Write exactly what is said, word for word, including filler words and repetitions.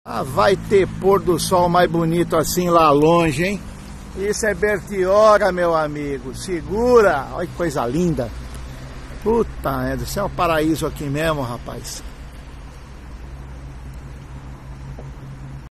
Ah, vai ter pôr do sol mais bonito assim lá longe, hein? Isso é Bertioga, meu amigo. Segura! Olha que coisa linda. Puta, é, isso é um paraíso aqui mesmo, rapaz.